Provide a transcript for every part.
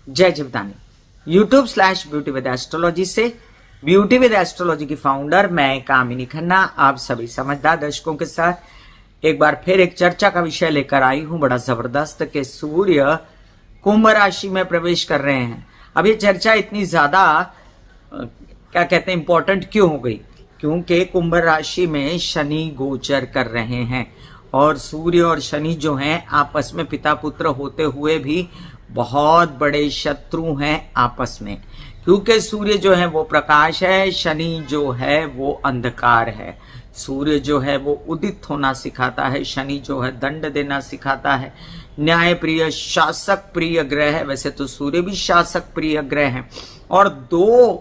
जय Jivdani. Beauty with astrology से beauty with astrology की फाउंडर मैं कामिनी खन्ना आप सभी समझदार दर्शकों के साथ एक बार फिर एक चर्चा का विषय लेकर आई हूं, बड़ा जबरदस्त के सूर्य कुंभ राशि में प्रवेश कर रहे हैं। अब ये चर्चा इतनी ज्यादा क्या कहते हैं इंपॉर्टेंट क्यों हो गई? क्योंकि कुंभ राशि में शनि गोचर कर रहे हैं और सूर्य और शनि जो हैं आपस में पिता पुत्र होते हुए भी बहुत बड़े शत्रु हैं आपस में, क्योंकि सूर्य जो है वो प्रकाश है, शनि जो है वो अंधकार है। सूर्य जो है वो उदित होना सिखाता है, शनि जो है दंड देना सिखाता है। न्याय प्रिय शासक प्रिय ग्रह है, वैसे तो सूर्य भी शासक प्रिय ग्रह है। और दो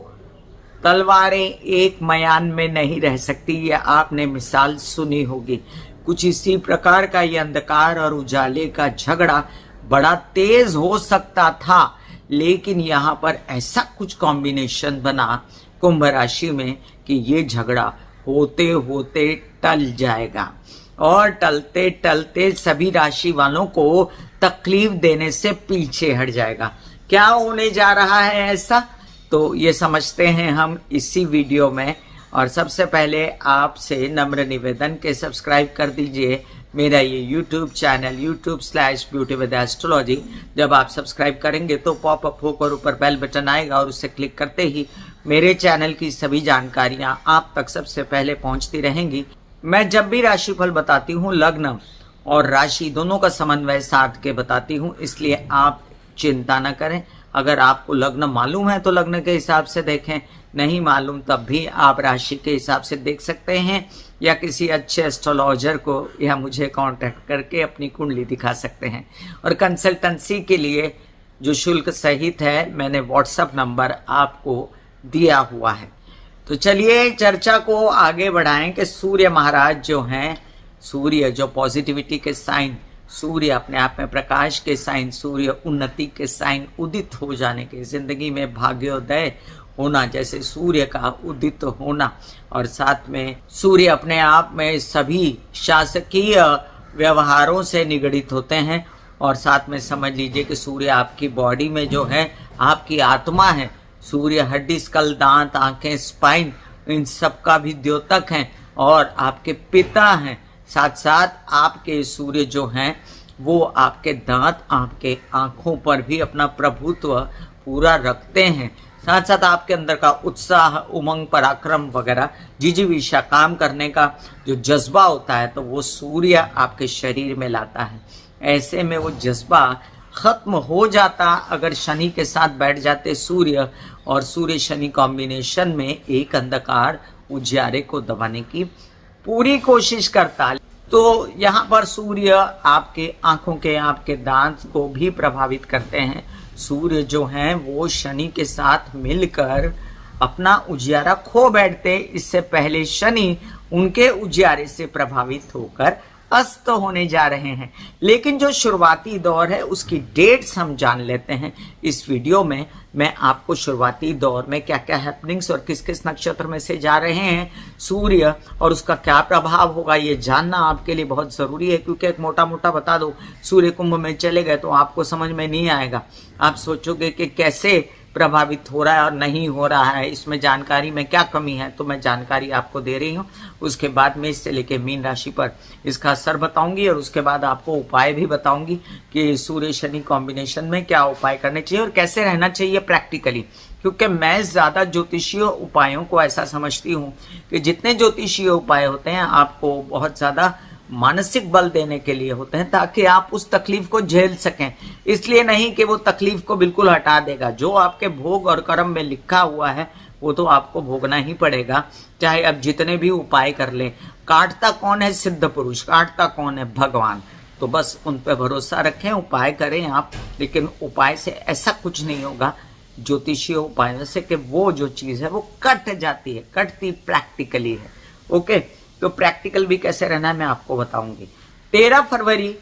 तलवारें एक मयान में नहीं रह सकती, ये आपने मिसाल सुनी होगी। कुछ इसी प्रकार का ये अंधकार और उजाले का झगड़ा बड़ा तेज हो सकता था, लेकिन यहाँ पर ऐसा कुछ कॉम्बिनेशन बना कुंभ राशि में कि ये झगड़ा होते होते टल जाएगा और टलते टलते सभी राशि वालों को तकलीफ देने से पीछे हट जाएगा। क्या होने जा रहा है ऐसा, तो ये समझते हैं हम इसी वीडियो में। और सबसे पहले आपसे नम्र निवेदन के सब्सक्राइब कर दीजिए मेरा ये YouTube channel beauty with astrology. जब आप सब्सक्राइब करेंगे तो पॉपअप होकर ऊपर बेल बटन आएगा और उससे क्लिक करते ही मेरे चैनल की सभी जानकारियां आप तक सबसे पहले पहुंचती रहेंगी। मैं जब भी राशिफल बताती हूँ लग्न और राशि दोनों का समन्वय साध के बताती हूँ, इसलिए आप चिंता न करें। अगर आपको लग्न मालूम है तो लग्न के हिसाब से देखें, नहीं मालूम तब भी आप राशि के हिसाब से देख सकते हैं या किसी अच्छे एस्ट्रोलॉजर को या मुझे कांटेक्ट करके अपनी कुंडली दिखा सकते हैं। और कंसल्टेंसी के लिए जो शुल्क सहित है मैंने व्हाट्सएप नंबर आपको दिया हुआ है। तो चलिए चर्चा को आगे बढ़ाएं कि सूर्य महाराज जो हैं, सूर्य जो पॉजिटिविटी के साइन, सूर्य अपने आप में प्रकाश के साइन, सूर्य उन्नति के साइन, उदित हो जाने के, जिंदगी में भाग्योदय होना, जैसे सूर्य का उदित होना, और साथ में सूर्य अपने आप में सभी शासकीय व्यवहारों से निगडित होते हैं। और साथ में समझ लीजिए कि सूर्य आपकी बॉडी में जो है आपकी आत्मा है। सूर्य हड्डी, स्कल, दांत, आंखें, स्पाइन, इन सब का भी द्योतक हैं और आपके पिता हैं। साथ साथ आपके सूर्य जो हैं वो आपके दांत, आपके आंखों पर भी अपना प्रभुत्व पूरा रखते हैं। साथ साथ आपके अंदर का उत्साह, उमंग, पराक्रम वगैरह, जिजीविषा, काम करने का जो जज्बा होता है तो वो सूर्य आपके शरीर में लाता है। ऐसे में वो जज्बा खत्म हो जाता अगर शनि के साथ बैठ जाते सूर्य, और सूर्य शनि कॉम्बिनेशन में एक अंधकार उजियारे को दबाने की पूरी कोशिश करता। तो यहाँ पर सूर्य आपके आंखों के, आपके दांत को भी प्रभावित करते हैं। सूर्य जो हैं वो शनि के साथ मिलकर अपना उजियारा खो बैठते, इससे पहले शनि उनके उजियारे से प्रभावित होकर अस्त होने जा रहे हैं। लेकिन जो शुरुआती दौर है उसकी डेट्स हम जान लेते हैं इस वीडियो में। मैं आपको शुरुआती दौर में क्या क्या हैपनिंग्स और किस किस नक्षत्र में से जा रहे हैं सूर्य और उसका क्या प्रभाव होगा ये जानना आपके लिए बहुत जरूरी है। क्योंकि एक मोटा मोटा बता दो, सूर्य कुंभ में चले गए तो आपको समझ में नहीं आएगा। आप सोचोगे कि कैसे प्रभावित हो रहा है और नहीं हो रहा है, इसमें जानकारी में क्या कमी है। तो मैं जानकारी आपको दे रही हूँ, उसके बाद में इससे लेके मीन राशि पर इसका असर बताऊंगी और उसके बाद आपको उपाय भी बताऊंगी कि सूर्य शनि कॉम्बिनेशन में क्या उपाय करने चाहिए और कैसे रहना चाहिए प्रैक्टिकली। क्योंकि मैं ज्यादा ज्योतिषीय उपायों को ऐसा समझती हूँ कि जितने ज्योतिषीय उपाय होते हैं आपको बहुत ज्यादा मानसिक बल देने के लिए होते हैं ताकि आप उस तकलीफ को झेल सकें। इसलिए नहीं कि वो तकलीफ को बिल्कुल हटा देगा। जो आपके भोग और कर्म में लिखा हुआ है वो तो आपको भोगना ही पड़ेगा, चाहे अब जितने भी उपाय कर लें। काटता कौन है? सिद्ध पुरुष। काटता कौन है? भगवान। तो बस उन पर भरोसा रखें, उपाय करें आप। लेकिन उपाय से ऐसा कुछ नहीं होगा ज्योतिषीय उपायों से कि वो जो चीज है वो कट जाती है, कटती प्रैक्टिकली है। ओके, तो प्रैक्टिकल भी कैसे रहना है मैं आपको बताऊंगी। 13 फरवरी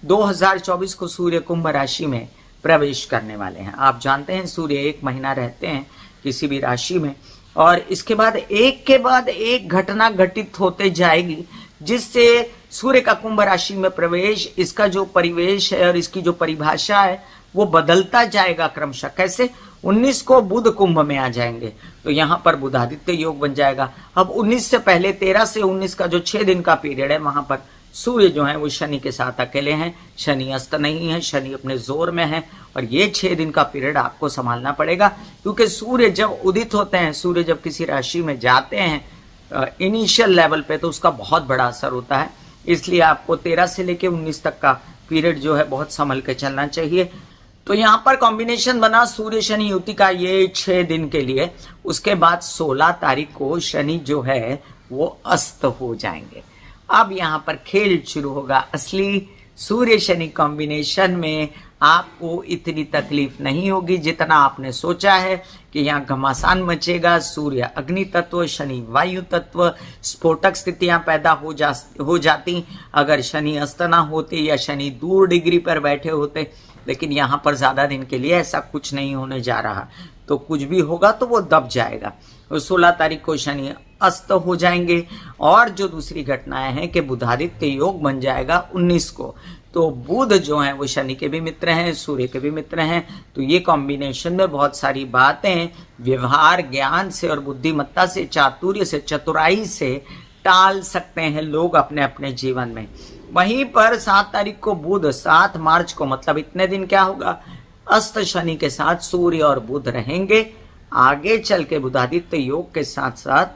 2024 को सूर्य कुंभ राशि में प्रवेश करने वाले हैं। आप जानते हैं सूर्य एक महीना रहते हैं किसी भी राशि में और इसके बाद एक के बाद एक घटना घटित होते जाएगी जिससे सूर्य का कुंभ राशि में प्रवेश, इसका जो परिवेश है और इसकी जो परिभाषा है वो बदलता जाएगा क्रमशः। कैसे? 19 को बुध कुंभ में आ जाएंगे तो यहां पर बुधादित्य योग बन जाएगा। अब 19 से पहले 13 से 19 का जो 6 दिन का पीरियड है वहां पर सूर्य जो है वो शनि के साथ अकेले हैं, शनि अस्त नहीं है, शनि अपने जोर में है। और ये 6 दिन का पीरियड आपको संभालना पड़ेगा, क्योंकि सूर्य जब उदित होते हैं, सूर्य जब किसी राशि में जाते हैं इनिशियल लेवल पे, तो उसका बहुत बड़ा असर होता है। इसलिए आपको 13 से लेके 19 तक का पीरियड जो है बहुत संभल के चलना चाहिए। तो यहां पर कॉम्बिनेशन बना सूर्य शनि युति का ये 6 दिन के लिए। उसके बाद 16 तारीख को शनि जो है वो अस्त हो जाएंगे। अब यहां पर खेल शुरू होगा असली। सूर्य शनि कॉम्बिनेशन में आपको इतनी तकलीफ नहीं होगी जितना आपने सोचा है कि यहाँ घमासान मचेगा। सूर्य अग्नि तत्व, शनि वायु तत्व, स्फोटक स्थितियां पैदा हो जाती अगर शनि अस्त ना होते या शनि दूर डिग्री पर बैठे होते। लेकिन यहाँ पर ज्यादा दिन के लिए ऐसा कुछ नहीं होने जा रहा, तो कुछ भी होगा तो वो दब जाएगा। 16 तारीख को शनि अस्त हो जाएंगे। और जो दूसरी घटनाएं हैं कि बुधादित्य योग बन जाएगा 19 को। तो बुध जो है वो शनि के भी मित्र हैं, सूर्य के भी मित्र हैं। तो ये कॉम्बिनेशन में बहुत सारी बातें व्यवहार ज्ञान से और बुद्धिमत्ता से, चातुर्य से, चतुराई से टाल सकते हैं लोग अपने अपने जीवन में। वहीं पर 7 तारीख को बुध, 7 मार्च को, मतलब इतने दिन क्या होगा, अस्त शनि के साथ सूर्य और बुध रहेंगे। आगे चल के बुधादित्य योग के साथ साथ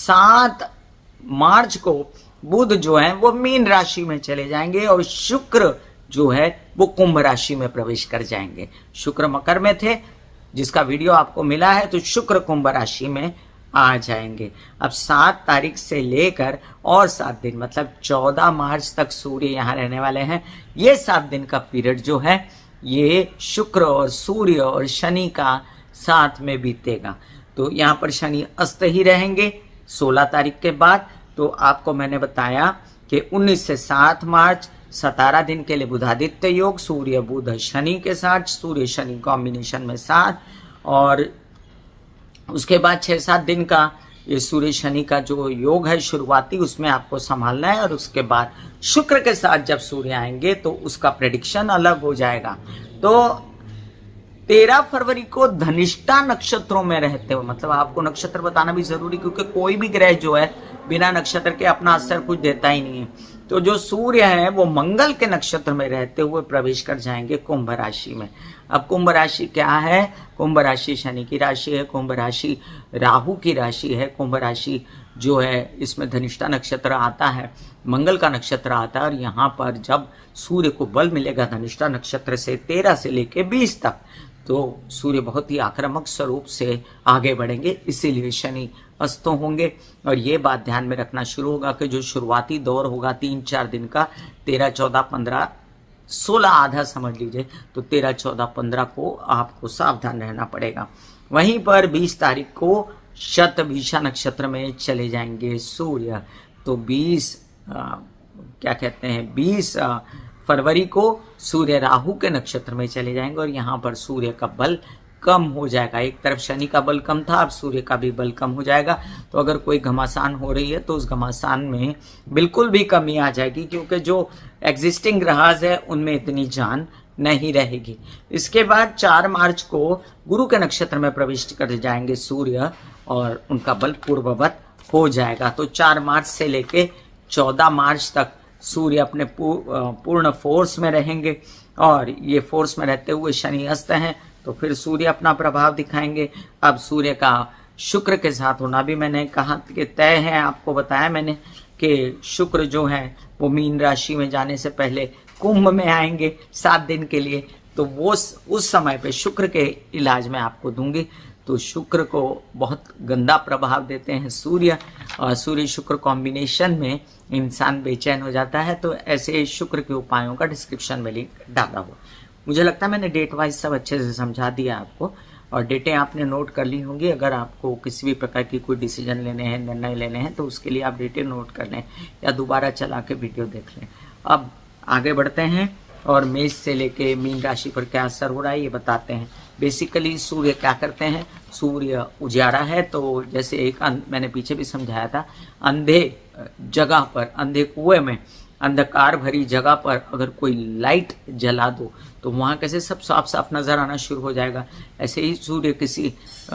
7 मार्च को बुध जो है वो मीन राशि में चले जाएंगे और शुक्र जो है वो कुंभ राशि में प्रवेश कर जाएंगे। शुक्र मकर में थे, जिसका वीडियो आपको मिला है, तो शुक्र कुंभ राशि में आ जाएंगे। अब 7 तारीख से लेकर और 7 दिन, मतलब 14 मार्च तक सूर्य यहाँ रहने वाले हैं। ये 7 दिन का पीरियड जो है ये शुक्र और सूर्य और शनि का साथ में बीतेगा। तो यहाँ पर शनि अस्त ही रहेंगे 16 तारीख के बाद। तो आपको मैंने बताया कि 19 से 7 मार्च 17 दिन के लिए बुधादित्य योग, सूर्य बुध शनि के साथ, सूर्य शनि कॉम्बिनेशन में 7। और उसके बाद 6-7 दिन का ये सूर्य शनि का जो योग है शुरुआती, उसमें आपको संभालना है। और उसके बाद शुक्र के साथ जब सूर्य आएंगे तो उसका प्रेडिक्शन अलग हो जाएगा। तो 13 फरवरी को धनिष्ठा नक्षत्रों में रहते हो, मतलब आपको नक्षत्र बताना भी जरूरी, क्योंकि कोई भी ग्रह जो है बिना नक्षत्र के अपना असर कुछ देता ही नहीं है। तो जो सूर्य है वो मंगल के नक्षत्र में रहते हुए प्रवेश कर जाएंगे कुंभ राशि में। अब कुंभ राशि क्या है? कुंभ राशि शनि की राशि है, कुंभ राशि राहु की राशि है, कुंभ राशि जो है इसमें धनिष्ठा नक्षत्र आता है, मंगल का नक्षत्र आता है। और यहाँ पर जब सूर्य को बल मिलेगा धनिष्ठा नक्षत्र से 13 से लेके 20 तक, तो सूर्य बहुत ही आक्रामक स्वरूप से आगे बढ़ेंगे, इसीलिए शनि अस्त होंगे। और ये बात ध्यान में रखना शुरू होगा कि जो शुरुआती दौर होगा 3-4 दिन का, 13, 14, 15, 16 आधा समझ लीजिए, तो 13, 14, 15 को आपको सावधान रहना पड़ेगा। वहीं पर 20 तारीख को शतभिषा नक्षत्र में चले जाएंगे सूर्य। तो 20 फरवरी को सूर्य राहु के नक्षत्र में चले जाएंगे और यहाँ पर सूर्य का बल कम हो जाएगा। एक तरफ शनि का बल कम था, अब सूर्य का भी बल कम हो जाएगा। तो अगर कोई घमासान हो रही है तो उस घमासान में बिल्कुल भी कमी आ जाएगी, क्योंकि जो एग्जिस्टिंग ग्रहाज है उनमें इतनी जान नहीं रहेगी। इसके बाद 4 मार्च को गुरु के नक्षत्र में प्रवेश कर जाएंगे सूर्य और उनका बल पूर्ववत हो जाएगा। तो 4 मार्च से लेके 14 मार्च तक सूर्य अपने पूर्ण फोर्स में रहेंगे। और ये फोर्स में रहते हुए शनि अस्त हैं, तो फिर सूर्य अपना प्रभाव दिखाएंगे। अब सूर्य का शुक्र के साथ होना भी मैंने कहा कि तय है, आपको बताया मैंने कि शुक्र जो है वो मीन राशि में जाने से पहले कुंभ में आएंगे 7 दिन के लिए। तो वो उस समय पे शुक्र के इलाज में आपको दूंगी। तो शुक्र को बहुत गंदा प्रभाव देते हैं सूर्य, और सूर्य शुक्र कॉम्बिनेशन में इंसान बेचैन हो जाता है। तो ऐसे शुक्र के उपायों का डिस्क्रिप्शन में लिंक डाला हुआ। मुझे लगता है मैंने डेट वाइज सब अच्छे से समझा दिया आपको, और डेटें आपने नोट कर ली होंगी। अगर आपको किसी भी प्रकार की कोई डिसीजन लेने हैं, निर्णय लेने हैं, तो उसके लिए आप डेटें नोट कर लें या दोबारा चला के वीडियो देख लें। अब आगे बढ़ते हैं और मेष से लेके मीन राशि पर क्या असर हो रहा है ये बताते हैं। बेसिकली सूर्य क्या करते हैं? सूर्य उजाला है, तो जैसे एक मैंने पीछे भी समझाया था, अंधे जगह पर, अंधे कुएं में, अंधकार भरी जगह पर अगर कोई लाइट जला दो तो वहाँ कैसे सब साफ साफ नजर आना शुरू हो जाएगा। ऐसे ही सूर्य किसी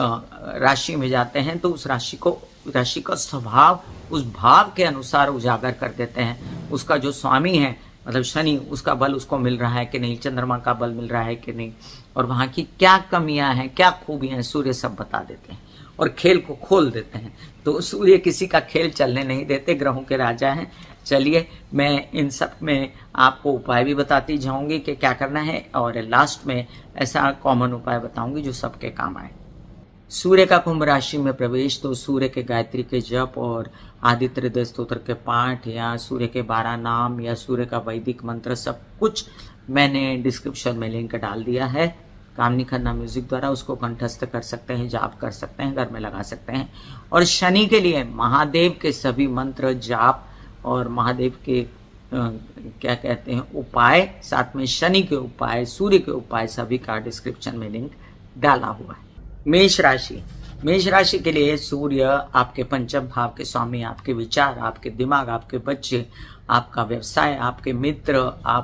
राशि में जाते हैं तो उस राशि का स्वभाव उस भाव के अनुसार उजागर कर देते हैं। उसका जो स्वामी है मतलब शनि, उसका बल उसको मिल रहा है कि नहीं, चंद्रमा का बल मिल रहा है कि नहीं, और वहाँ की क्या कमियां हैं, क्या खूबियां हैं, सूर्य सब बता देते हैं और खेल को खोल देते हैं। तो सूर्य किसी का खेल चलने नहीं देते, ग्रहों के राजा हैं। चलिए मैं इन सब में आपको उपाय भी बताती जाऊंगी कि क्या करना है, और लास्ट में ऐसा कॉमन उपाय बताऊंगी जो सबके काम आए। सूर्य का कुंभ राशि में प्रवेश, तो सूर्य के गायत्री के जप और आदित्य हृदय स्तोत्र के पाठ या सूर्य के 12 नाम या सूर्य का वैदिक मंत्र सब कुछ मैंने डिस्क्रिप्शन में लिंक डाल दिया है। कामनी खन्ना म्यूजिक द्वारा उसको कंठस्थ कर सकते हैं, जाप कर सकते हैं, घर में लगा सकते हैं। और शनि के लिए महादेव के सभी मंत्र जाप और महादेव के क्या कहते हैं उपाय, साथ में शनि के उपाय, सूर्य के उपाय सभी का डिस्क्रिप्शन में लिंक डाला हुआ है। मेष राशि, मेष राशि के लिए सूर्य आपके पंचम भाव के स्वामी, आपके विचार, आपके दिमाग, आपके बच्चे, आपका व्यवसाय, आपके मित्र,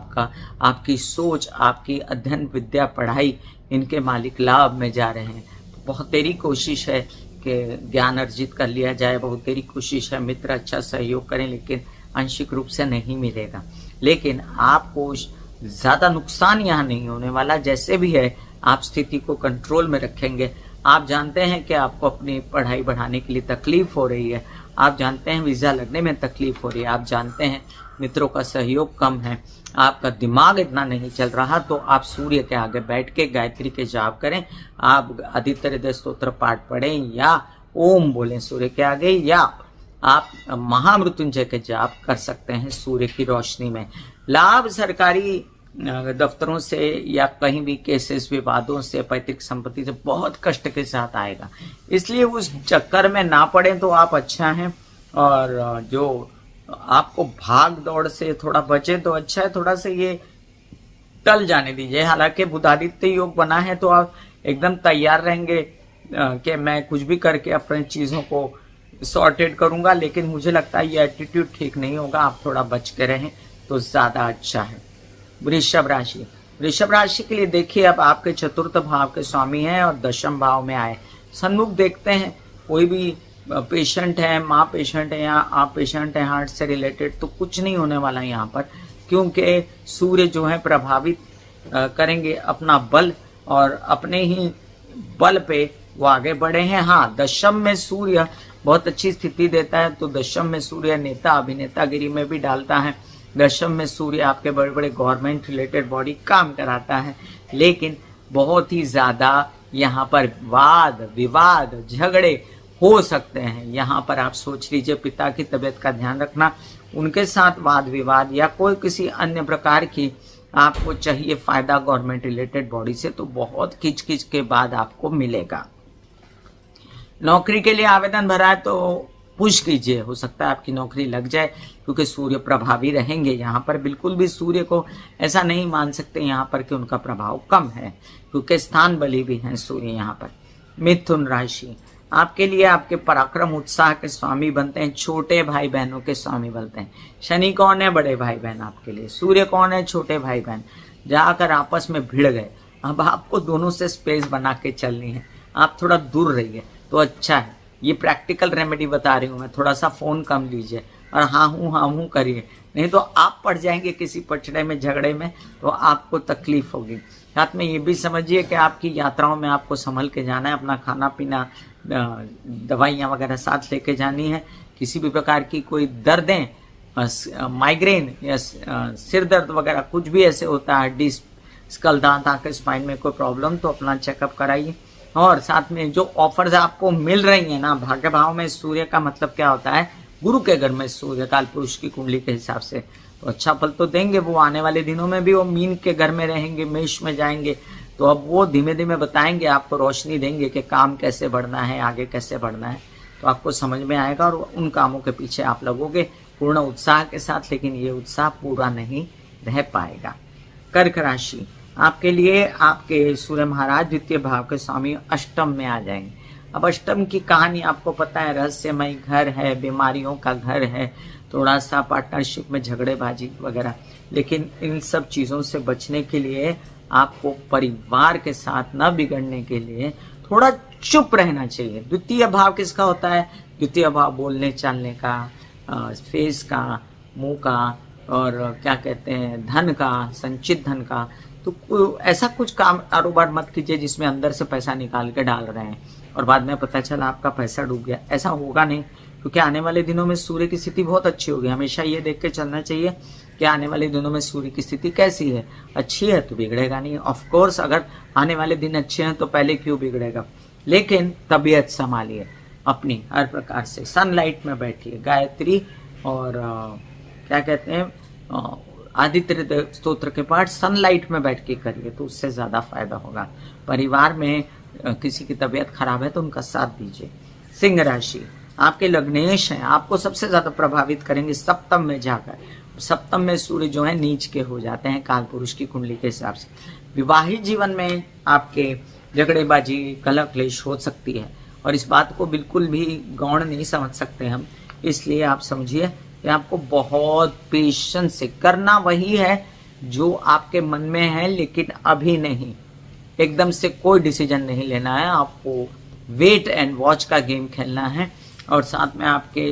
आपकी सोच, आपकी अध्ययन विद्या पढ़ाई, इनके मालिक लाभ में जा रहे हैं। बहुत तेरी कोशिश है कि ज्ञान अर्जित कर लिया जाए, बहुत तेरी कोशिश है मित्र अच्छा सहयोग करें, लेकिन आंशिक रूप से नहीं मिलेगा। लेकिन आपको ज्यादा नुकसान यहाँ नहीं होने वाला, जैसे भी है आप स्थिति को कंट्रोल में रखेंगे। आप जानते हैं कि आपको अपनी पढ़ाई बढ़ाने के लिए तकलीफ हो रही है, आप जानते हैं वीजा लगने में तकलीफ हो रही है, आप जानते हैं मित्रों का सहयोग कम है, आपका दिमाग इतना नहीं चल रहा, तो आप सूर्य के आगे बैठ के गायत्री के जाप करें, आप आदित्य हृदय स्तोत्र पाठ पढ़ें या ओम बोलें सूर्य के आगे, या आप महामृत्युंजय के जाप कर सकते हैं सूर्य की रोशनी में। लाभ सरकारी दफ्तरों से या कहीं भी केसेस विवादों से, पैतृक संपत्ति से बहुत कष्ट के साथ आएगा, इसलिए उस चक्कर में ना पड़े तो आप अच्छा है। और जो आपको भाग दौड़ से थोड़ा बचे तो अच्छा है, थोड़ा सा ये टल जाने दीजिए। हालांकि बुधादित्य योग बना है तो आप एकदम तैयार रहेंगे कि मैं कुछ भी करके अपने चीजों को सॉर्टेड करूंगा, लेकिन मुझे लगता है ये एटीट्यूड ठीक नहीं होगा, आप थोड़ा बच के रहें तो ज्यादा अच्छा है। वृषभ राशि, वृषभ राशि के लिए देखिए अब आपके चतुर्थ भाव के स्वामी हैं और दशम भाव में आए। सन्मुख देखते हैं, कोई भी पेशेंट है, माँ पेशेंट है या आप पेशेंट है हार्ट से रिलेटेड, तो कुछ नहीं होने वाला है यहाँ पर, क्योंकि सूर्य जो है प्रभावित करेंगे अपना बल और अपने ही बल पे वो आगे बढ़े हैं। हाँ, दशम में सूर्य बहुत अच्छी स्थिति देता है, तो दशम में सूर्य नेता अभिनेतागिरी में भी डालता है। दशम में सूर्य आपके बड़े बड़े गवर्नमेंट रिलेटेड बॉडी काम कराता है, लेकिन बहुत ही ज्यादा यहाँ पर वाद विवाद झगड़े हो सकते हैं। यहाँ पर आप सोच लीजिए पिता की तबीयत का ध्यान रखना, उनके साथ वाद विवाद या कोई किसी अन्य प्रकार की आपको चाहिए फायदा गवर्नमेंट रिलेटेड बॉडी से, तो बहुत खिचखिच के बाद आपको मिलेगा। नौकरी के लिए आवेदन भरा है तो पुश कीजिए, हो सकता है आपकी नौकरी लग जाए, क्योंकि सूर्य प्रभावी रहेंगे यहाँ पर। बिल्कुल भी सूर्य को ऐसा नहीं मान सकते यहाँ पर कि उनका प्रभाव कम है, क्योंकि स्थान बली भी हैं सूर्य यहाँ पर। मिथुन राशि, आपके लिए आपके पराक्रम उत्साह के स्वामी बनते हैं, छोटे भाई बहनों के स्वामी बनते हैं। शनि कौन है? बड़े भाई बहन आपके लिए। सूर्य कौन है? छोटे भाई बहन। जाकर आपस में भिड़ गए, अब आपको दोनों से स्पेस बना के चलनी है, आप थोड़ा दूर रहिए तो अच्छा है। ये प्रैक्टिकल रेमेडी बता रही हूँ मैं, थोड़ा सा फोन कम लीजिए और हाँ हूँ करिए, नहीं तो आप पड़ जाएंगे किसी पचड़े में झगड़े में, तो आपको तकलीफ होगी। साथ में ये भी समझिए कि आपकी यात्राओं में आपको संभल के जाना है, अपना खाना पीना दवाइयाँ वगैरह साथ लेके जानी है। किसी भी प्रकार की कोई दर्दें, माइग्रेन या सिर दर्द वगैरह कुछ भी ऐसे होता है, हड्डी स्कल दांत आंखें स्पाइन में कोई प्रॉब्लम, तो अपना चेकअप कराइए। और साथ में जो ऑफर्स आपको मिल रही है ना, भाग्य भाव में सूर्य का मतलब क्या होता है, गुरु के घर में सूर्य काल पुरुष की कुंडली के हिसाब से, तो अच्छा फल तो देंगे वो। आने वाले दिनों में भी वो मीन के घर में रहेंगे, मेष में जाएंगे, तो अब वो धीमे धीमे बताएंगे आपको, रोशनी देंगे कि काम कैसे बढ़ना है, आगे कैसे बढ़ना है, तो आपको समझ में आएगा और उन कामों के पीछे आप लगोगे पूर्ण उत्साह के साथ, लेकिन ये उत्साह पूरा नहीं रह पाएगा। कर्क राशि, आपके लिए आपके सूर्य महाराज द्वितीय भाव के स्वामी अष्टम में आ जाएंगे। अब अष्टम की कहानी आपको पता है, रहस्यमय घर है, बीमारियों का घर है, थोड़ा सा पार्टनरशिप में झगड़ेबाजी वगैरह, लेकिन इन सब चीजों से बचने के लिए आपको परिवार के साथ न बिगड़ने के लिए थोड़ा चुप रहना चाहिए। द्वितीय भाव किसका होता है? द्वितीय भाव बोलने चालने का, फेस का, मुंह का, और क्या कहते हैं, धन का, संचित धन का। तो ऐसा कुछ काम कारोबार मत कीजिए जिसमें अंदर से पैसा निकाल के डाल रहे हैं और बाद में पता चला आपका पैसा डूब गया। ऐसा होगा नहीं, क्योंकि आने वाले दिनों में सूर्य की स्थिति बहुत अच्छी होगी। हमेशा ये देख के चलना चाहिए कि आने वाले दिनों में सूर्य की स्थिति कैसी है। अच्छी है तो बिगड़ेगा नहीं। ऑफ कोर्स अगर आने वाले दिन अच्छे हैं तो पहले क्यों बिगड़ेगा, लेकिन तबीयत संभालिए अपनी हर प्रकार से। सनलाइट में बैठिए, गायत्री और क्या कहते हैं, आदित्य स्तोत्र के पाठ सनलाइट में बैठ के करिए तो उससे ज्यादा फायदा होगा। परिवार में किसी की तबीयत खराब है तो उनका साथ दीजिए। सिंह राशि, आपके लग्नेश हैं, आपको सबसे ज्यादा प्रभावित करेंगे सप्तम में जाकर। सप्तम में सूर्य जो है नीच के हो जाते हैं काल पुरुष की कुंडली के हिसाब से। विवाहित जीवन में आपके झगड़ेबाजी, कलह क्लेश हो सकती है और इस बात को बिल्कुल भी गौण नहीं समझ सकते हम। इसलिए आप समझिए कि आपको बहुत पेशेंस से करना वही है जो आपके मन में है, लेकिन अभी नहीं। एकदम से कोई डिसीजन नहीं लेना है, आपको वेट एंड वॉच का गेम खेलना है। और साथ में आपके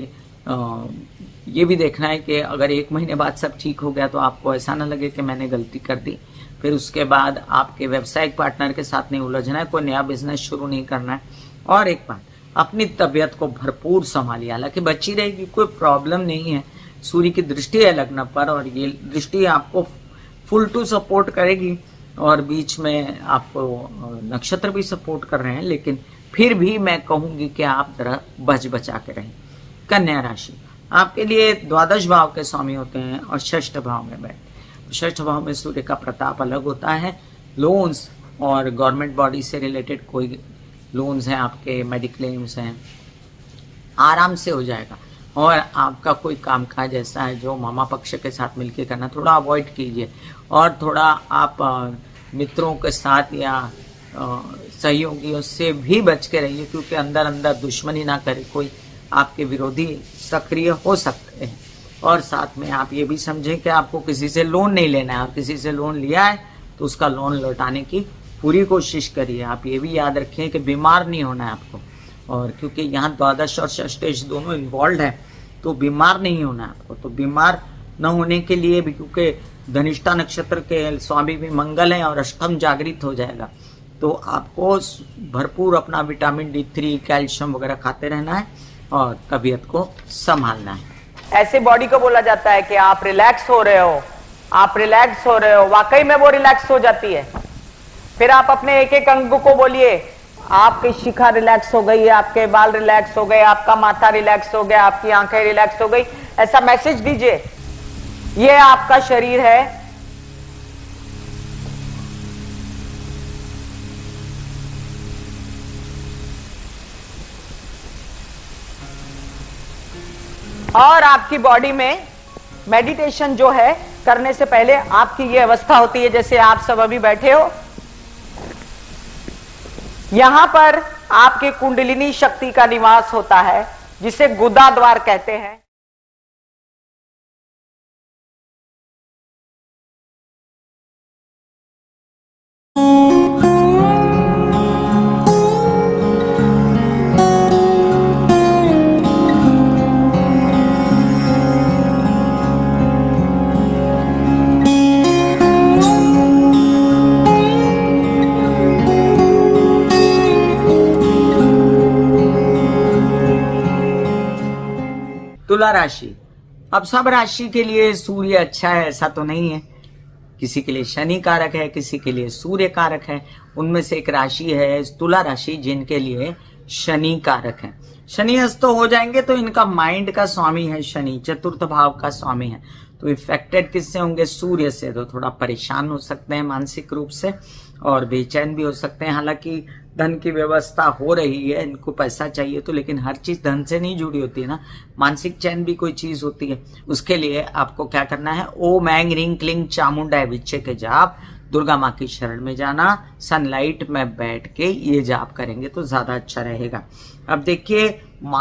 ये भी देखना है कि अगर 1 महीने बाद सब ठीक हो गया तो आपको ऐसा ना लगे कि मैंने गलती कर दी। फिर उसके बाद आपके व्यावसायिक पार्टनर के साथ नहीं उलझना है, कोई नया बिजनेस शुरू नहीं करना है। और एक बात, अपनी तबीयत को भरपूर संभालिए। हालांकि बची रहेगी, कोई प्रॉब्लम नहीं है। सूर्य की दृष्टि है लग्न पर और ये दृष्टि आपको फुल टू सपोर्ट करेगी और बीच में आपको नक्षत्र भी सपोर्ट कर रहे हैं, लेकिन फिर भी मैं कहूंगी कि आप जरा बच बचा के रहें। कन्या राशि, आपके लिए द्वादश भाव के स्वामी होते हैं और षष्ठ भाव में बैठे। षष्ठ भाव में सूर्य का प्रताप अलग होता है। लोन्स और गवर्नमेंट बॉडी से रिलेटेड कोई लोन्स हैं, आपके मेडिक्लेम्स हैं, आराम से हो जाएगा। और आपका कोई कामकाज ऐसा है जो मामा पक्ष के साथ मिलकर करना, थोड़ा अवॉइड कीजिए। और थोड़ा आप मित्रों के साथ या सहयोगियों से भी बच के रहिए, क्योंकि अंदर अंदर दुश्मनी ना करे, कोई आपके विरोधी सक्रिय हो सकते हैं। और साथ में आप ये भी समझें कि आपको किसी से लोन नहीं लेना है। आप किसी से लोन लिया है तो उसका लोन लौटाने की पूरी कोशिश करिए। आप ये भी याद रखें कि बीमार नहीं होना है आपको, और क्योंकि यहाँ द्वादश और षष्ठ दोनों इन्वॉल्व है तो बीमार नहीं होना है आपको। तो बीमार न होने के लिए भी, क्योंकि धनिष्ठा नक्षत्र के स्वामी भी मंगल है और अष्टम जागृत हो जाएगा, तो आपको भरपूर अपना विटामिन D3, कैल्शियम वगैरह खाते रहना है और तबीयत को संभालना है। ऐसे बॉडी को बोला जाता है कि आप रिलैक्स हो रहे हो, आप रिलैक्स हो रहे हो। वाकई में वो रिलैक्स हो जाती है। फिर आप अपने एक एक अंग को बोलिए, आपकी शिखा रिलैक्स हो गई है, आपके बाल रिलैक्स हो गए, आपका माथा रिलैक्स हो गया, आपकी आंखें रिलैक्स हो गई। ऐसा मैसेज दीजिए, ये आपका शरीर है। और आपकी बॉडी में मेडिटेशन जो है करने से पहले आपकी ये अवस्था होती है, जैसे आप सब अभी बैठे हो, यहां पर आपके कुंडलिनी शक्ति का निवास होता है, जिसे गुदा द्वार कहते हैं। तुला राशि, अब सब राशि के लिए सूर्य अच्छा है ऐसा तो नहीं है। किसी के लिए शनि कारक है, किसी के लिए सूर्य कारक है। उनमें से एक राशि है तुला राशि जिनके लिए शनि कारक है। शनि अस्त तो हो जाएंगे तो इनका माइंड का स्वामी है शनि, चतुर्थ भाव का स्वामी है। तो इफेक्टेड किससे होंगे? सूर्य से। तो थोड़ा परेशान हो सकते हैं मानसिक रूप से और बेचैन भी हो सकते हैं। हालांकि धन की व्यवस्था हो रही है, इनको पैसा चाहिए तो, लेकिन हर चीज धन से नहीं जुड़ी होती है ना। मानसिक चैन भी कोई चीज होती है। उसके लिए आपको क्या करना है? ओम ऐं ह्रीं क्लीं चामुंडा विच्चे के जाप, दुर्गा माँ की शरण में जाना, सनलाइट में बैठ के ये जाप करेंगे तो ज्यादा अच्छा रहेगा। अब देखिए,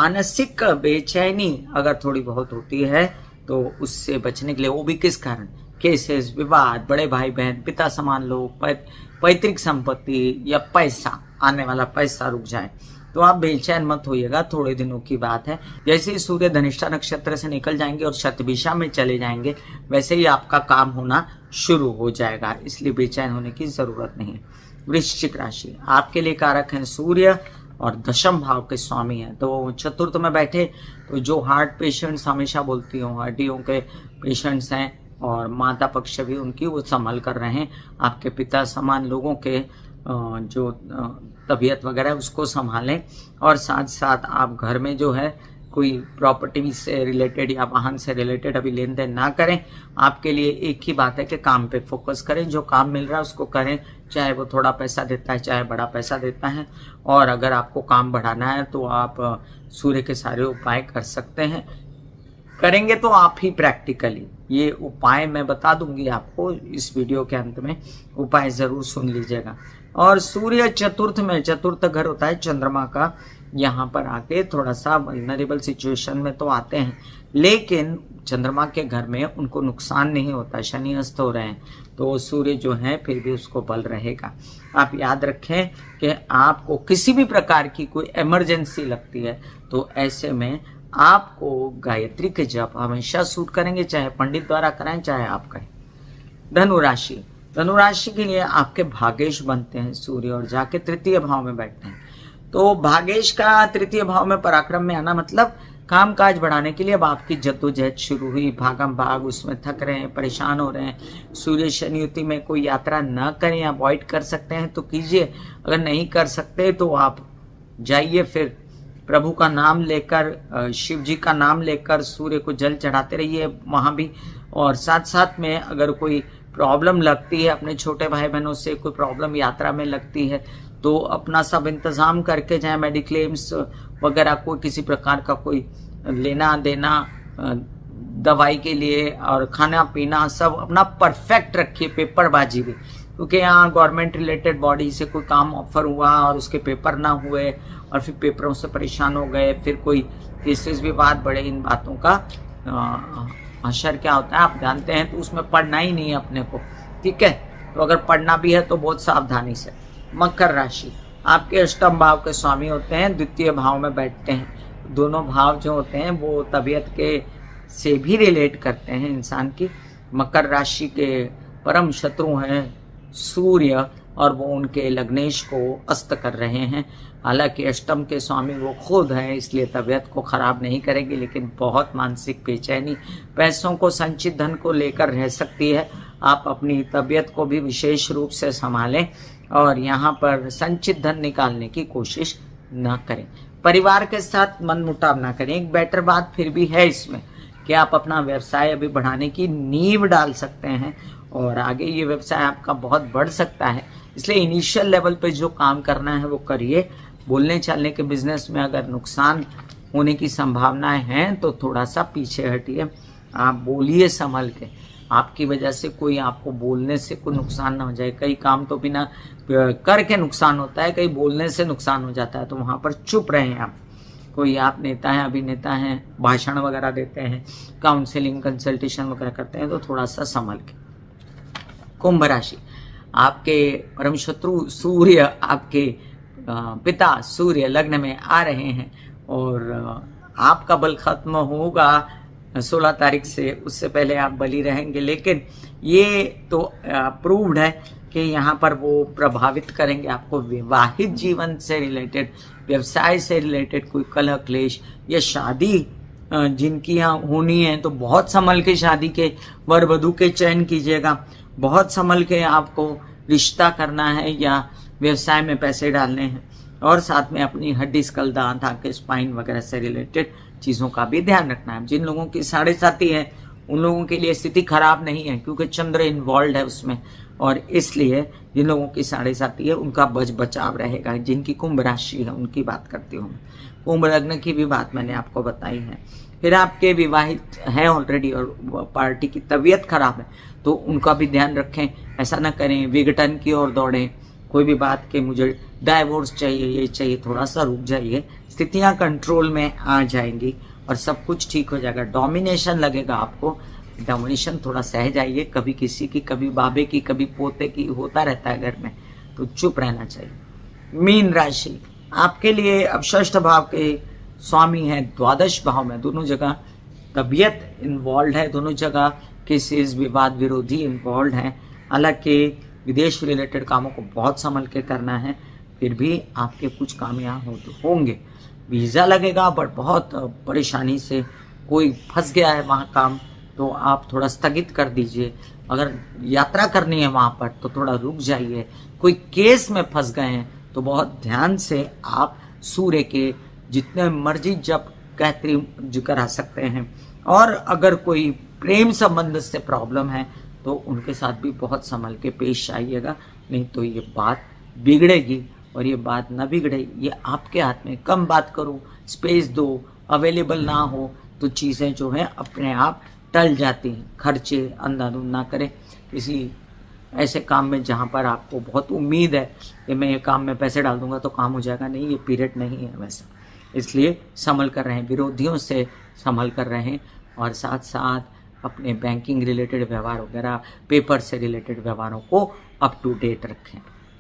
मानसिक बेचैनी अगर थोड़ी बहुत होती है तो उससे बचने के लिए, वो भी किस कारण? केसेस, विवाद, बड़े भाई बहन, पिता समान लोग, पैतृक संपत्ति या पैसा, आने वाला पैसा रुक जाए तो आप बेचैन मत होइएगा, थोड़े दिनों की बात है। जैसे ही सूर्य धनिष्ठा नक्षत्र से निकल जाएंगे और शतभिषा में चले जाएंगे वैसे ही आपका काम होना शुरू हो जाएगा, इसलिए बेचैन होने की जरूरत नहीं। वृश्चिक राशि, आपके लिए कारक हैं सूर्य और दशम भाव के स्वामी हैं, तो चतुर्थ में बैठे तो जो हार्ट पेशेंट्स हमेशा बोलती हूँ, हड्डियों के पेशेंट्स हैं और माता पक्ष भी उनकी वो संभाल कर रहे हैं। आपके पिता समान लोगों के जो तबीयत वगैरह उसको संभालें, और साथ साथ आप घर में जो है कोई प्रॉपर्टी से रिलेटेड या वाहन से रिलेटेड अभी लेन देन ना करें। आपके लिए एक ही बात है कि काम पे फोकस करें, जो काम मिल रहा है उसको करें, चाहे वो थोड़ा पैसा देता है चाहे बड़ा पैसा देता है। और अगर आपको काम बढ़ाना है तो आप सूर्य के सारे उपाय कर सकते हैं, करेंगे तो आप ही प्रैक्टिकली। ये उपाय मैं बता दूंगी आपको इस वीडियो के अंत में, उपाय जरूर सुन लीजिएगा। और सूर्य चतुर्थ में, चतुर्थ घर होता है चंद्रमा का, यहाँ पर आके थोड़ा सा वल्नरेबल सिचुएशन में तो आते हैं, लेकिन चंद्रमा के घर में उनको नुकसान नहीं होता, शनि अस्त हो रहे हैं तो सूर्य जो है फिर भी उसको बल रहेगा। आप याद रखें कि आपको किसी भी प्रकार की कोई इमरजेंसी लगती है तो ऐसे में आपको गायत्री के जप हमेशा सूट करेंगे, चाहे पंडित द्वारा कराएं चाहे आप करें। धनुराशि, धनुराशि के लिए आपके भागेश बनते हैं सूर्य और जाके तृतीय भाव में बैठते हैं। तो भागेश का तृतीय भाव में पराक्रम में आना मतलब काम काज बढ़ाने के लिए अब आपकी जद्दोजहद शुरू हुई, भागम भाग, उसमें थक रहे हैं, परेशान हो रहे हैं। सूर्य शनि युति में कोई यात्रा न करें, अवॉइड कर सकते हैं तो कीजिए, अगर नहीं कर सकते तो आप जाइए फिर प्रभु का नाम लेकर, शिव जी का नाम लेकर सूर्य को जल चढ़ाते रहिए वहां भी। और साथ साथ में अगर कोई प्रॉब्लम लगती है अपने छोटे भाई बहनों से, कोई प्रॉब्लम यात्रा में लगती है तो अपना सब इंतजाम करके, चाहे मेडिक्लेम्स वगैरह, कोई किसी प्रकार का कोई लेना देना दवाई के लिए और खाना पीना सब अपना परफेक्ट रखिए, पेपरबाजी भी, क्योंकि यहाँ गवर्नमेंट रिलेटेड बॉडी से कोई काम ऑफर हुआ और उसके पेपर ना हुए और फिर पेपरों से परेशान हो गए, फिर कोई केसेस विवाद बढ़े, इन बातों का असर क्या होता है आप जानते हैं, तो उसमें पढ़ना ही नहीं है अपने को, ठीक है। तो अगर पढ़ना भी है तो बहुत सावधानी से। मकर राशि, आपके अष्टम भाव के स्वामी होते हैं, द्वितीय भाव में बैठते हैं। दोनों भाव जो होते हैं वो तबीयत के से भी रिलेट करते हैं इंसान की। मकर राशि के परम शत्रु हैं सूर्य और वो उनके लग्नेश को अस्त कर रहे हैं। हालांकि अष्टम के स्वामी वो खुद हैं, इसलिए तबीयत को खराब नहीं करेगी, लेकिन बहुत मानसिक बेचैनी, पैसों को, संचित धन को लेकर रह सकती है। आप अपनी तबीयत को भी विशेष रूप से संभालें और यहाँ पर संचित धन निकालने की कोशिश न करें। परिवार के साथ मनमुटाव ना करें। एक बेटर बात फिर भी है इसमें कि आप अपना व्यवसाय अभी बढ़ाने की नींव डाल सकते हैं और आगे ये व्यवसाय आपका बहुत बढ़ सकता है, इसलिए इनिशियल लेवल पे जो काम करना है वो करिए। बोलने चालने के बिजनेस में अगर नुकसान होने की संभावनाएं हैं तो थोड़ा सा पीछे हटिए, आप बोलिए संभल के, आपकी वजह से कोई आपको बोलने से कोई नुकसान ना हो जाए। कई काम तो बिना करके नुकसान होता है, कई बोलने से नुकसान हो जाता है, तो वहां पर चुप रहें आप। कोई आप नेता हैं, अभिनेता हैं, भाषण वगैरह देते हैं, काउंसलिंग कंसल्टेशन वगैरह करते हैं, तो थोड़ा सा संभल के। कुंभ राशि, आपके परम शत्रु सूर्य, आपके पिता सूर्य लग्न में आ रहे हैं और आपका बल खत्म होगा 16 तारीख से, उससे पहले आप बली रहेंगे, लेकिन ये तो प्रूव्ड है कि यहाँ पर वो प्रभावित करेंगे आपको विवाहित जीवन से रिलेटेड, व्यवसाय से रिलेटेड कोई कलह क्लेश या शादी जिनकी यहाँ होनी है तो बहुत संभल के शादी के वर वधू के चयन कीजिएगा, बहुत संभल के आपको रिश्ता करना है या व्यवसाय में पैसे डालने हैं, और साथ में अपनी हड्डी स्कल दांत आंखें स्पाइन वगैरह से रिलेटेड चीजों का भी ध्यान रखना है। जिन लोगों की 7.5 है उन लोगों के लिए स्थिति खराब नहीं है क्योंकि चंद्र इन्वॉल्व है उसमें, और इसलिए जिन लोगों की 7.5 है उनका बचाव रहेगा। जिनकी कुंभ राशि है उनकी बात करती हूँ, कुंभ लग्न की भी बात मैंने आपको बताई है। फिर आपके विवाहित हैं ऑलरेडी और पार्टी की तबीयत खराब है तो उनका भी ध्यान रखें, ऐसा ना करें विघटन की ओर दौड़ें, कोई भी बात के मुझे डाइवोर्स चाहिए ये चाहिए, थोड़ा सा रुक जाइए, स्थितियां कंट्रोल में आ जाएंगी और सब कुछ ठीक हो जाएगा। डोमिनेशन लगेगा आपको, डोमिनेशन थोड़ा सह जाइए, कभी किसी की, कभी बाबे की, कभी पोते की, होता रहता है घर में, तो चुप रहना चाहिए। मीन राशि आपके लिए अब षष्ठ भाव के स्वामी है, द्वादश भाव में, दोनों जगह तबीयत इन्वॉल्व है, दोनों जगह केसेस विवाद विरोधी इन्वॉल्व है। हालांकि विदेश रिलेटेड कामों को बहुत संभल के करना है, फिर भी आपके कुछ काम यहाँ होंगे। वीज़ा लगेगा बट बहुत परेशानी से, कोई फंस गया है वहाँ काम तो आप थोड़ा स्थगित कर दीजिए। अगर यात्रा करनी है वहाँ पर तो थोड़ा रुक जाइए। कोई केस में फंस गए हैं तो बहुत ध्यान से आप सूर्य के जितने मर्जी जप गायत्री करा सकते हैं। और अगर कोई प्रेम संबंध से प्रॉब्लम है तो उनके साथ भी बहुत संभल के पेश आइएगा, नहीं तो ये बात बिगड़ेगी। और ये बात ना बिगड़े ये आपके हाथ में। कम बात करो, स्पेस दो, अवेलेबल ना हो तो चीज़ें जो हैं अपने आप टल जाती हैं। खर्चे अंधाधुंध ना करें किसी ऐसे काम में जहाँ पर आपको बहुत उम्मीद है कि मैं ये काम में पैसे डाल दूंगा तो काम हो जाएगा। नहीं, ये पीरियड नहीं है वैसा, इसलिए संभल कर रहें, विरोधियों से संभल कर रहें। और साथ साथ अपने बैंकिंग रिलेटेड व्यवहार वगैरह, पेपर से रिलेटेड व्यवहारों को अप टू डेट रखें।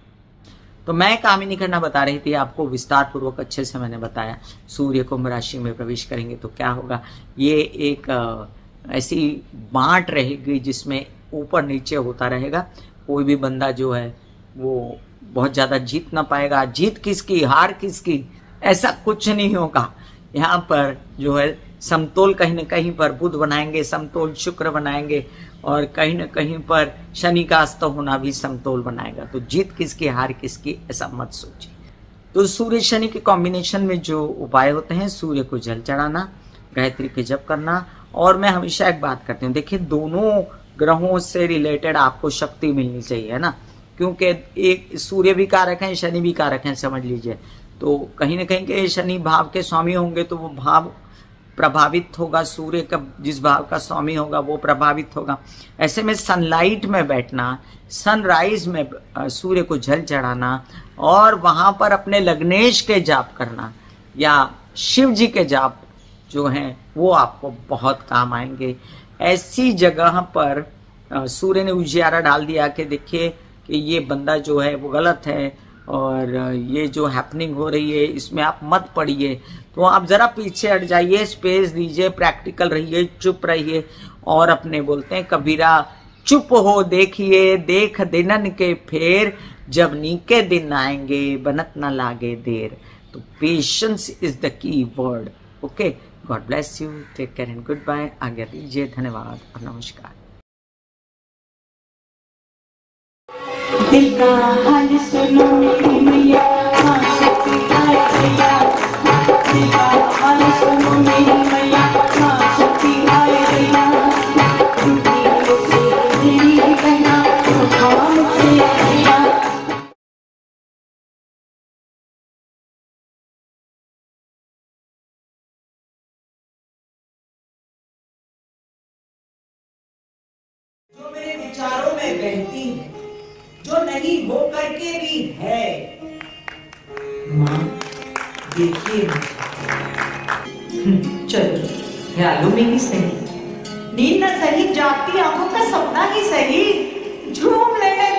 तो मैं कामिनी खन्ना बता रही थी आपको, विस्तार पूर्वक अच्छे से मैंने बताया। सूर्य कुंभ राशि में प्रवेश करेंगे तो क्या होगा। ये एक ऐसी बांट रहेगी जिसमें ऊपर नीचे होता रहेगा। कोई भी बंदा जो है वो बहुत ज़्यादा जीत ना पाएगा। जीत किसकी, हार किसकी, ऐसा कुछ नहीं होगा। यहाँ पर जो है समतोल कहीं न कहीं पर बुध बनाएंगे, समतोल शुक्र बनाएंगे, और कहीं न कहीं पर शनि का अस्त होना भी समतोल बनाएगा। तो जीत किसकी, हार किसकी, ऐसा मत सोचिए। तो सूर्य शनि के कॉम्बिनेशन में जो उपाय होते हैं, सूर्य को जल चढ़ाना, गायत्री के जप करना। और मैं हमेशा एक बात करती हूँ, देखिए दोनों ग्रहों से रिलेटेड आपको शक्ति मिलनी चाहिए, है ना, क्योंकि एक सूर्य भी कारक है, शनि भी कारक है, समझ लीजिए। तो कहीं ना कहीं के शनि भाव के स्वामी होंगे तो वो भाव प्रभावित होगा, सूर्य का जिस भाव का स्वामी होगा वो प्रभावित होगा। ऐसे में सनलाइट में बैठना, सनराइज में सूर्य को जल चढ़ाना और वहां पर अपने लग्नेश के जाप करना या शिव जी के जाप जो हैं वो आपको बहुत काम आएंगे। ऐसी जगह पर सूर्य ने उजियारा डाल दिया कि देखिए कि ये बंदा जो है वो गलत है और ये जो हैपनिंग हो रही है इसमें आप मत पड़िए, तो आप जरा पीछे हट जाइए, स्पेस दीजिए, प्रैक्टिकल रहिए, चुप रहिए। और अपने बोलते हैं कबीरा, चुप हो देखिए देख दिनन के फेर, जब नीके दिन आएंगे बनत न लागे देर। तो patience is the key word. Okay, God bless you, take care and good bye. आज्ञा दीजिए, धन्यवाद और नमस्कार। दिल का हाल सुनो मेरी मैया, हाँ शक्ति आए भैया। दिल का हाल सुनो मेरी मैया, हाँ शक्ति आए भैया। टूटी से तेरी कहना तो काम से भैया। जो मेरे विचारों में बहती है, जो नहीं हो करके भी है, माँ देखिए। चलो ख्यालों में ही सही, नींद न सही, जागती आंखों का सपना ही सही, झूम लेने